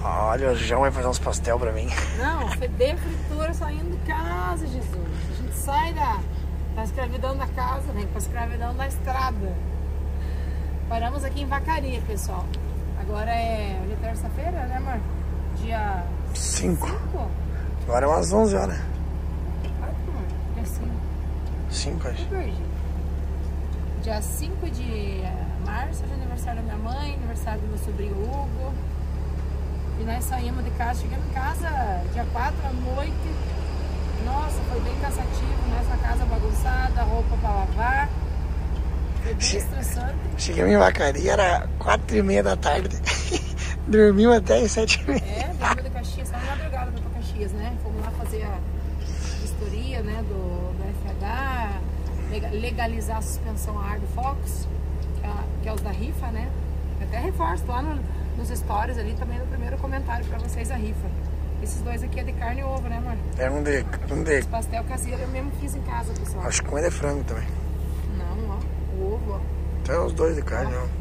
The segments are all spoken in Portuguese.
Olha, o João vai fazer uns pastel pra mim. Não, feder fritura saindo de casa, Jesus. A gente sai da escravidão da casa, vem pra escravidão da estrada. Paramos aqui em Vacaria, pessoal. Agora hoje é terça-feira, né, amor? Dia 5. Agora é umas 11 horas. Dia 5. 5, acho. Dia 5 de março, hoje é aniversário da minha mãe, aniversário do meu sobrinho Hugo. E nós saímos de casa, chegamos em casa dia 4 à noite. Nossa, foi bem cansativo, nessa casa bagunçada, roupa pra lavar. Foi bem estressante. Chegamos em Vacaria, era 4h30 da tarde. Dormimos até às 7h30. Dormimos de Caxias, só na madrugada pra Caxias, né? Fomos lá fazer a vistoria, né, do FH, legalizar a suspensão a ar do Fox, que é os da rifa, né? Eu até reforço lá nos stories ali também no primeiro comentário pra vocês a rifa. Esses dois aqui é de carne e ovo, né, amor? É um de... Esse pastel caseiro eu mesmo fiz em casa, pessoal. Acho que um é de frango também. Não, ó, o ovo, ó. Então os dois de carne, ó.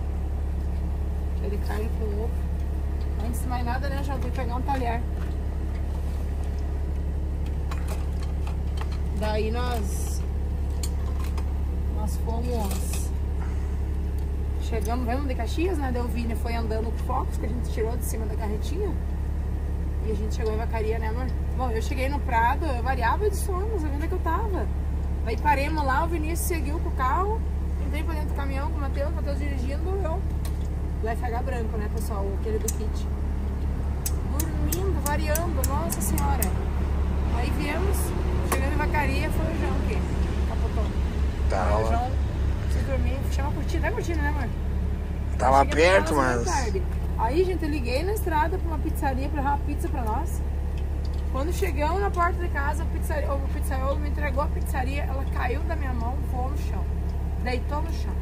É de carne com ovo. Antes de mais nada, né, já vou pegar um talher. Daí nós fomos... Chegamos, vemos de Caxias, né? Daí o Vini foi andando com o Fox, que a gente tirou de cima da carretinha. E a gente chegou em Vacaria, né, amor? Bom, eu cheguei no Prado, eu variava de sono, não sabia onde é que eu tava. Daí paremos lá, o Vinícius seguiu com o carro, entrei pra dentro do caminhão com o Matheus dirigindo, eu... Do FH branco, né, pessoal? Aquele do kit. Dormindo, variando, nossa senhora. Aí viemos, chegando em Vacaria, foi o João que capotou. Tá, o João precisa dormir, chama a cortina, tá curtindo, né, amor? Tava perto, mas... Aí, gente, eu liguei na estrada pra uma pizzaria pra levar uma pizza pra nós. Quando chegamos na porta de casa, o pizzaiolo me entregou a pizzaria, ela caiu da minha mão, voou no chão. Deitou no chão.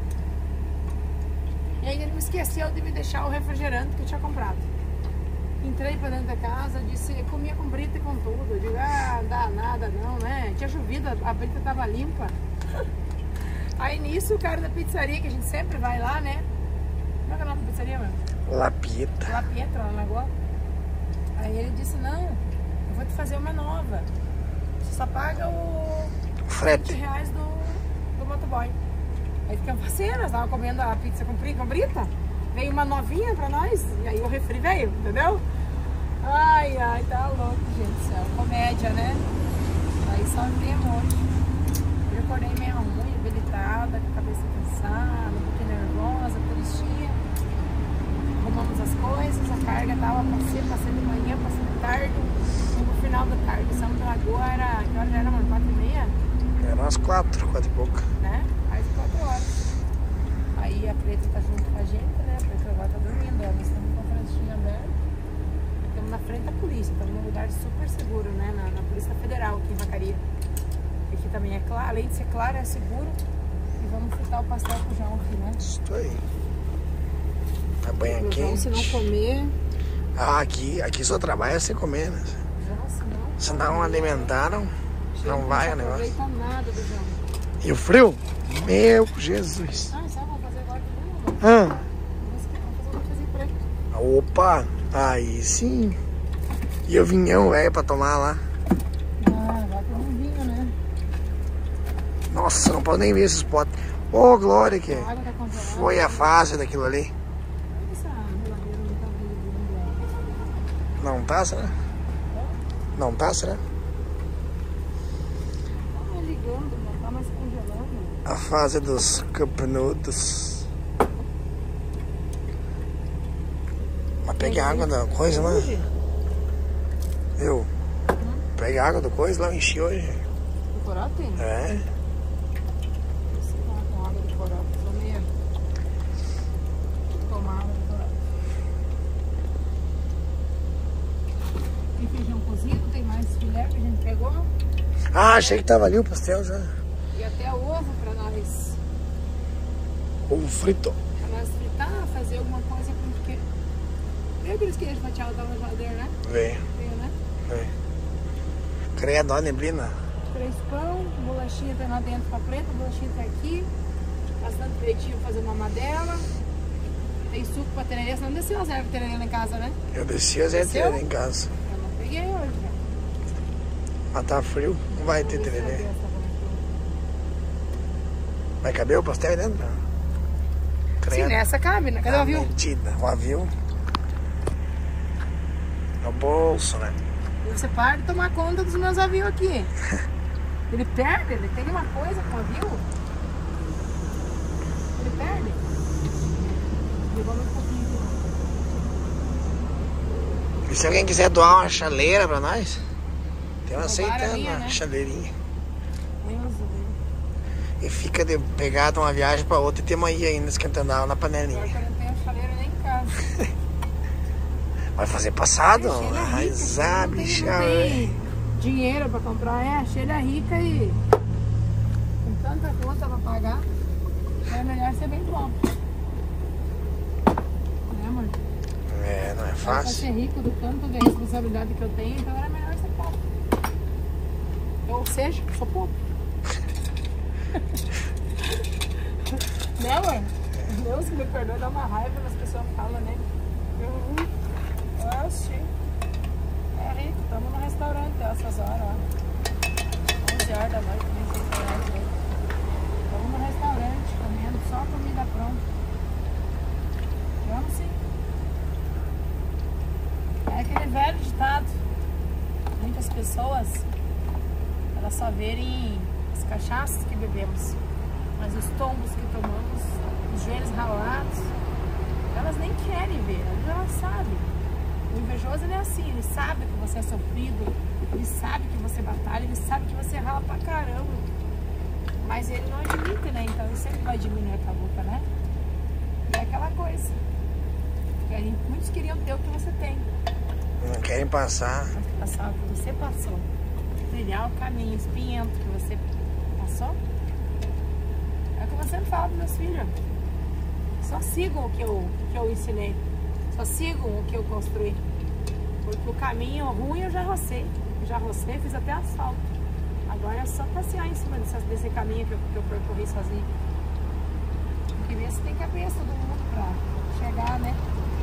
E ainda ele me esqueceu de me deixar o refrigerante que eu tinha comprado. Entrei pra dentro da casa, disse, comia com brita e com tudo. Eu digo, não dá nada não, né? Tinha chovido, a brita tava limpa. Aí nisso, o cara da pizzaria, que a gente sempre vai lá, né? Como é que é o nome da pizzaria, mano? La Pietra, lá na Lagoa. Aí ele disse, não, eu vou te fazer uma nova. Você só paga o frete. R$20 do motoboy. Aí ficamos parceiros, nós tava comendo a pizza com brita. Veio uma novinha pra nós, e aí o refri veio, entendeu? Ai, tá louco, gente do céu. Comédia, né? Aí só viemos hoje. Eu acordei meio ruim, habilitada, com a cabeça cansada, um pouquinho nervosa, tristinha. Arrumamos as coisas, a carga tava passei de manhã, passei de tarde. E no final da tarde, São Lagoa era, que hora já era, mano? 4h30? Era umas 4 e pouco. Né? Mais de 4 horas. Aí a Preta tá junto com a gente, né? A Preta agora tá dormindo, nós estamos com a frentinha aberta. Estamos na frente da polícia, estamos num lugar super seguro, né? Na Polícia Federal aqui em Vacaria. Aqui também é claro, além de ser claro, é seguro. E vamos fritar o pastel com o João aqui, né? Isso aí. A banha quente. João, se não comer... Ah, aqui só trabalha sem comer, né? Se não alimentaram, não vai o negócio. Não aproveita nada do João. E o frio? Meu Jesus. Ah, sabe o que vamos fazer agora? Vamos fazer um cafezinho preto. Opa, aí sim. E o vinhão, velho, pra tomar lá. Vai ter um vinho, né? Nossa, não pode nem ver esses potes. Ô, glória, que foi a fase daquilo ali. Não tá, será? Não tá, será? Tá ligando, não tá mais congelando. A fase dos campeonatos. Mas pegar água da coisa, né? Eu. Pegar água da coisa lá, eu enchi hoje. Do corote? É. Sei lá, com água do corote. Só meia. Tomar água do corote. Tem feijão cozido, tem mais filé que a gente pegou. Ah, achei que tava ali o pastel já. E até ovo pra nós. Ovo frito. Pra nós fritar, fazer alguma coisa com o quê? Veio aqueles queijos fatiados da geladeira, né? Veio. Veio, né? Veio. Credo, ó, neblina. 3 pão, bolachinha tá lá dentro pra Preta, bolachinha tá aqui. Bastante peitinho fazer uma madela. Tem suco pra tererê, você não desceu as ervas tererê lá em casa, né? Eu desci as ervas tererê em casa. Eu não peguei hoje, né? Mas tá frio, não vai ter tererê. Vai caber o pastel aí dentro? Sim, nessa cabe, né? Cadê o avião? Mentira, o avião no bolso, né? E você para de tomar conta dos meus aviões aqui. Ele perde, ele tem uma coisa com o avião. Ele perde. E se alguém quiser doar uma chaleira pra nós, tem uma aceitando minha, uma né? chaleirinha. E fica de pegada uma viagem pra outra e tem uma aí ainda esquentando água na panelinha. Agora eu não tenho chaleira nem em casa. Vai fazer passado? Sheila é Arrasar, rica, bicha. não tem dinheiro pra comprar. É, a Sheila é rica e com tanta conta pra pagar, é melhor ser bem pobre. Né, amor? É, não é Pra fácil. ser rico do tanto de responsabilidade que eu tenho, então era melhor ser pobre. Ou seja, sou pobre. Né, amor? Deus que me perdoe, dá uma raiva nas pessoas falam, né? Eu achei. É rico, estamos no restaurante essas horas, ó. 11 horas da noite, nem sei se é horas. Estamos no restaurante, comendo só comida pronta. Vamos sim. É aquele velho ditado. Muitas pessoas, elas só verem as cachaças que bebemos, mas os tombos que tomamos, os joelhos ralados, elas nem querem ver, elas sabem. O invejoso ele é assim, ele sabe que você é sofrido, ele sabe que você batalha, ele sabe que você rala pra caramba. Mas ele não admite, né? Então ele sempre vai diminuir a tua boca, né? E é aquela coisa. Muitos queriam ter o que você tem. Não querem passar. Mas passar o que você passou. Trilhar o caminho espinhento que você passou. É o que eu sempre falo para meus filhos. Só sigam o que eu ensinei. Só sigam o que eu construí. Porque o caminho ruim eu já rocei. Fiz até asfalto. Agora é só passear em cima desse caminho que eu percorri sozinho. Porque ver se tem cabeça todo mundo pra chegar, né?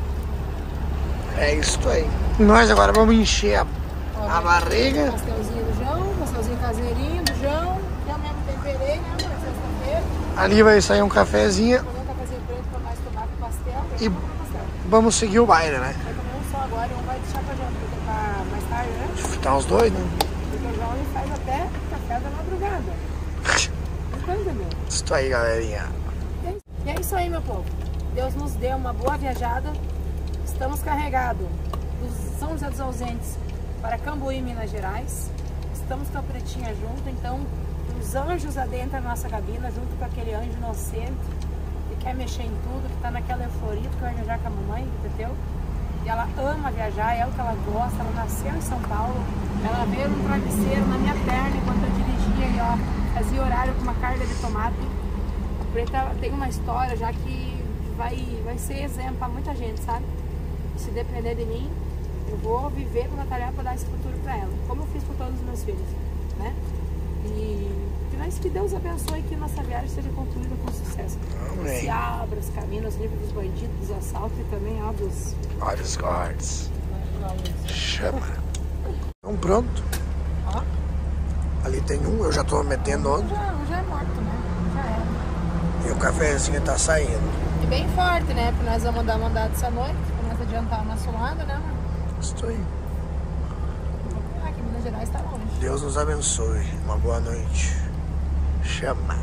É isso aí. Nós agora vamos encher a barriga. Pastelzinho do João, pastelzinho caseirinho do João. Eu mesmo temperei, né, amor? Sexta-feira. Ali vai sair um cafezinho. Vou comer um cafezinho preto pra nós tomar com pastel. E vamos seguir o baile, né? Vai comer um só agora e um vai deixar pra janta, porque tá mais tarde, né? Tá os dois, né? Porque o João ele faz até café da madrugada. Não tá entendendo? Isso aí, galerinha. E é isso aí, meu povo. Deus nos deu uma boa viajada. Estamos carregados dos São José dos Ausentes para Cambuí, Minas Gerais. Estamos com a Pretinha junto, então os anjos adentram a nossa cabina, junto com aquele anjo inocente que quer mexer em tudo, que está naquela euforia que vai viajar com a mamãe, entendeu? E ela ama viajar, é o que ela gosta, ela nasceu em São Paulo, ela veio um travesseiro na minha perna enquanto eu dirigia e ó, fazia horário com uma carga de tomate. A Preta tem uma história já que vai ser exemplo para muita gente, sabe? Se depender de mim, eu vou viver com a tarefa para dar esse futuro para ela, como eu fiz com todos os meus filhos, né? E que Deus abençoe que nossa viagem seja concluída com sucesso. Amém. Se abra os caminhos livres dos bandidos, dos assaltos e também abra os... Olha os guards. Chama. Então pronto. Ó. Ali tem um, eu já tô metendo outro. Já é morto, né? Já era. E o cafezinho tá saindo. E bem forte, né? Porque nós vamos dar mandado essa noite, pra nós adiantar o nosso lado, né, mano? Isso aí. Aqui em Minas Gerais tá longe. Deus nos abençoe. Uma boa noite. Chama.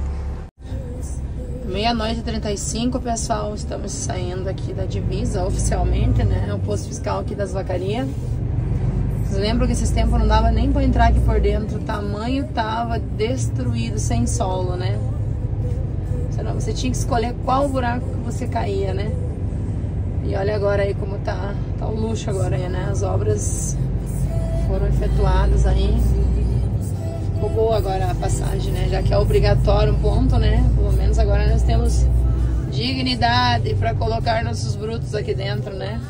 00:35, pessoal. Estamos saindo aqui da divisa oficialmente, né? O posto fiscal aqui das Vacarias. Vocês lembram que esses tempos não dava nem pra entrar aqui por dentro. O tamanho tava destruído, sem solo, né? Você tinha que escolher qual buraco que você caía, né? E olha agora aí como tá o luxo agora aí, né? As obras foram efetuadas aí. Ficou boa agora a passagem, né? Já que é obrigatório um ponto, né? Pelo menos agora nós temos dignidade para colocar nossos brutos aqui dentro, né?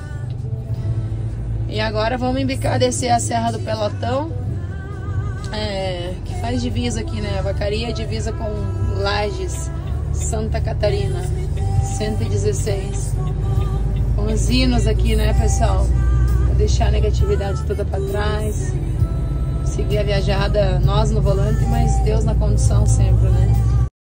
E agora vamos embicar, descer a Serra do Pelotão, que faz divisa aqui, né? A Vacaria divisa com Lages, Santa Catarina, 116. uns hinos aqui, né, pessoal? Pra deixar a negatividade toda pra trás. Seguir a viajada, nós no volante, mas Deus na condução sempre, né?